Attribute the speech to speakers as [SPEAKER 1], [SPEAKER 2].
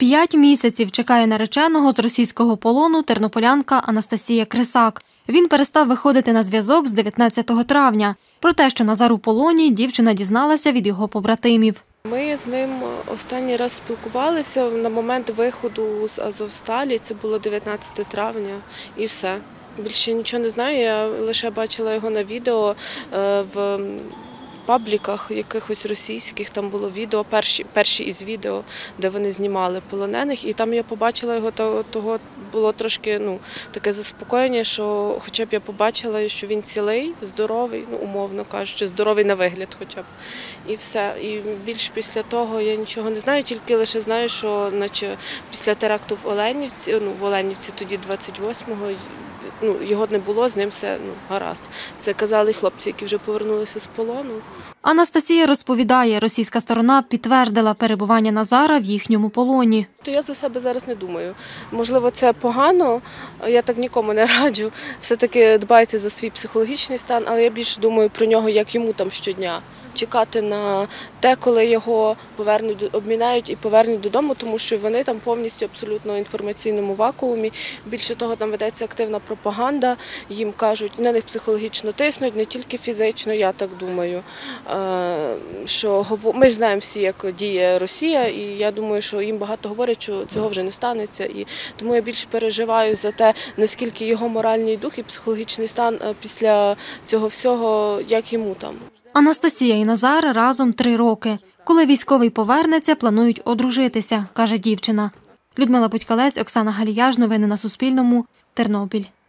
[SPEAKER 1] 5 місяців чекає нареченого з російського полону тернополянка Анастасія Крисак. Він перестав виходити на зв'язок з 19 травня. Про те, що Назар у полоні, дівчина дізналася від його побратимів.
[SPEAKER 2] Ми з ним останній раз спілкувалися на момент виходу з Азовсталі, це було 19 травня і все. Більше нічого не знаю, я лише бачила його на відео в пабліках якихось російських, там було відео, перші із відео, де вони знімали полонених, і там я побачила його, того було трошки таке заспокоєння, що хоча б я побачила, що він цілий, здоровий, умовно кажучи, здоровий на вигляд хоча б, і все. І більш після того я нічого не знаю, тільки лише знаю, що наче після теракту в Оленівці тоді 28-го, його не було, з ним все гаразд. Це казали хлопці, які вже повернулися з полону.
[SPEAKER 1] Анастасія розповідає, російська сторона підтвердила перебування Назара в їхньому полоні.
[SPEAKER 2] Я за себе зараз не думаю. Можливо, це погано, я так нікому не раджу. Все-таки дбайте за свій психологічний стан, але я більше думаю про нього, як йому там щодня. Чекати на те, коли його обміняють і повернуть додому, тому що вони там повністю абсолютно в інформаційному вакуумі. Більше того, там ведеться активна пропаганда, їм кажуть, на них психологічно тиснуть, не тільки фізично, я так думаю. Ми ж знаємо всі, як діє Росія, і я думаю, що їм багато говорять, що цього вже не станеться. І тому я більше переживаю за те, наскільки його моральний дух і психологічний стан після цього всього, як йому там.
[SPEAKER 1] Анастасія і Назар разом 3 роки. Коли військовий повернеться, планують одружитися, каже дівчина. Людмила Будькалець, Оксана Галіяж. Новини на Суспільному. Тернопіль.